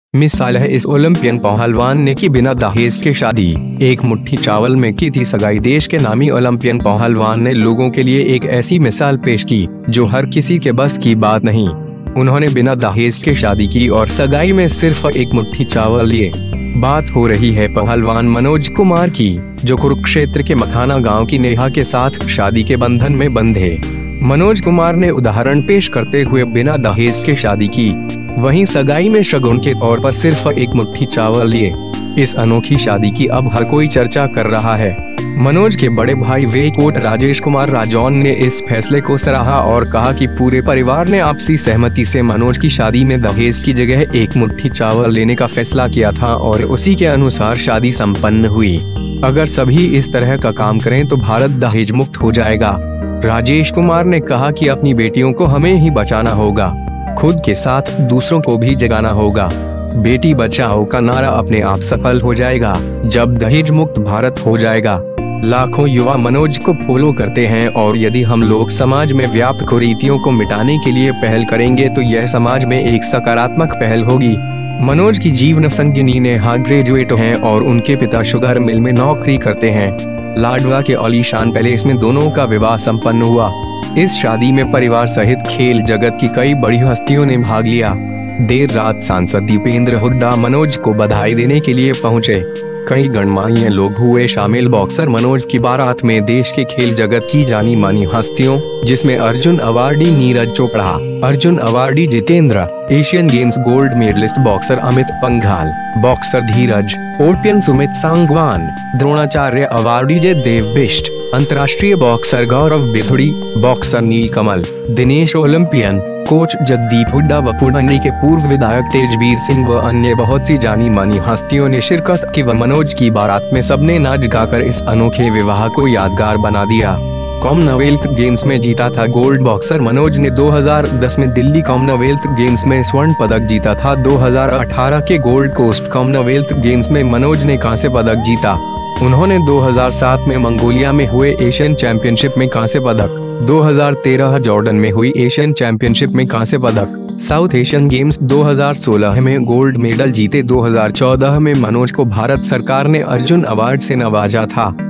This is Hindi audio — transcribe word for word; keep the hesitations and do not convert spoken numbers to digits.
मिसाल है इस ओलंपियन पहलवान ने की बिना दहेज के शादी, एक मुट्ठी चावल में की थी सगाई। देश के नामी ओलंपियन पहलवान ने लोगों के लिए एक ऐसी मिसाल पेश की जो हर किसी के बस की बात नहीं। उन्होंने बिना दहेज के शादी की और सगाई में सिर्फ एक मुट्ठी चावल लिए। बात हो रही है पहलवान मनोज कुमार की, जो कुरुक्षेत्र के मखाना गांव की नेहा के साथ शादी के बंधन में बंधे। मनोज कुमार ने उदाहरण पेश करते हुए बिना दहेज के शादी की, वहीं सगाई में शगुन के तौर पर सिर्फ एक मुट्ठी चावल लिए। इस अनोखी शादी की अब हर कोई चर्चा कर रहा है। मनोज के बड़े भाई वेकोट राजेश कुमार राजौन ने इस फैसले को सराहा और कहा कि पूरे परिवार ने आपसी सहमति से मनोज की शादी में दहेज की जगह एक मुट्ठी चावल लेने का फैसला किया था और उसी के अनुसार शादी संपन्न हुई। अगर सभी इस तरह का काम करें तो भारत दहेज मुक्त हो जाएगा। राजेश कुमार ने कहा कि अपनी बेटियों को हमें ही बचाना होगा, खुद के साथ दूसरों को भी जगाना होगा। बेटी बचाओ का नारा अपने आप सफल हो जाएगा जब दहेज मुक्त भारत हो जाएगा। लाखों युवा मनोज को फॉलो करते हैं और यदि हम लोग समाज में व्याप्त कुरीतियों को मिटाने के लिए पहल करेंगे तो यह समाज में एक सकारात्मक पहल होगी। मनोज की जीवन संगिनी नेहा ग्रेजुएट हैं और उनके पिता शुगर मिल में नौकरी करते हैं। लाडवा के आलीशान पैलेस में दोनों का विवाह संपन्न हुआ। इस शादी में परिवार सहित खेल जगत की कई बड़ी हस्तियों ने भाग लिया। देर रात सांसद दीपेंद्र हुड्डा मनोज को बधाई देने के लिए पहुंचे। कई गणमान्य लोग हुए शामिल। बॉक्सर मनोज की बारात में देश के खेल जगत की जानी मानी हस्तियों, जिसमें Arjuna awardee Neeraj Chopra, Arjuna awardee Jitendra, Asian Games gold medallist boxer Amit Panghal, boxer Dheeraj, Olympian Sumit Sangwan, Dronacharya awardee Jaidev Bisht, अंतर्राष्ट्रीय boxer Gaurav Bidhuri, boxer Neelkamal, Dinesh Olympian, coach Jagdeep Hooda व पुडंगी के पूर्व विधायक तेजवीर सिंह व अन्य बहुत सी जानी मानी हस्तियों ने शिरकत की व मनोज की बारात में सबने नाच गाकर इस अनोखे विवाह को यादगार बना दिया। कॉमनवेल्थ गेम्स में जीता था गोल्ड। बॉक्सर मनोज ने दो हज़ार दस में दिल्ली कॉमनवेल्थ गेम्स में स्वर्ण पदक जीता था। दो हज़ार अठारह के गोल्ड कोस्ट कॉमनवेल्थ गेम्स में मनोज ने कांस्य पदक जीता। उन्होंने दो हज़ार सात में मंगोलिया में हुए एशियन चैंपियनशिप में कांस्य पदक, दो हज़ार तेरह जॉर्डन में हुई एशियन चैंपियनशिप में कांस्य पदक, साउथ एशियन गेम्स दो हज़ार सोलह में गोल्ड मेडल जीते। दो हज़ार चौदह में मनोज को भारत सरकार ने अर्जुन अवार्ड से नवाजा था।